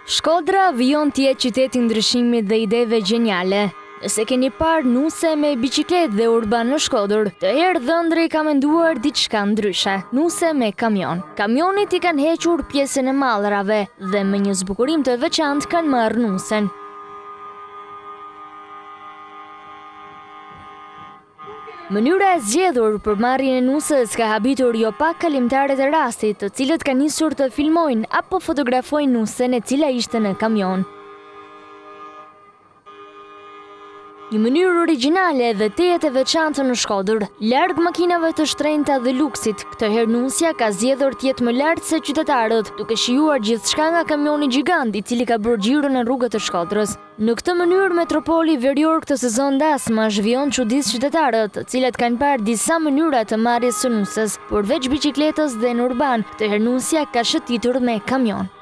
Shkodra vijon të jetë qyteti i ndryshimit dhe ideve geniale. Nëse keni parë nuse me biçikletë dhe urban në Shkodër, të herë dhëndri ka menduar diçka ndryshe. Nuse me kamion. Kamionit i kanë hequr pjesën e mallrave dhe me një zbukurim të veçantë kanë marrë nusen. Mënyra e zgjedhur për marrjen e nusës ka habitur jo pak kalimtarët e rastit, të cilët kanë nisur të filmojnë apo fotografojnë nusen e cila ishte në kamion. Një mënyrë origjinale dhe tejet e veçantë në Shkodër, larg makinave të shtrenjta dhe luksit, këtë herë nusja ka zgjedhur të jetë më lart se qytetarët, duke shijuar gjithçka nga kamioni gjigant i cili ka bërë xhiro në rrugët e Shkodrës. Në këtë mënyrë metropoli verior këtë sezon dasma zhvijon çuditës qytetarët, të cilët kanë parë disa mënyra të marrjes së nusës, por veç biçikletës dhe në urban, këtë herë nusja ka shëtitur me kamion.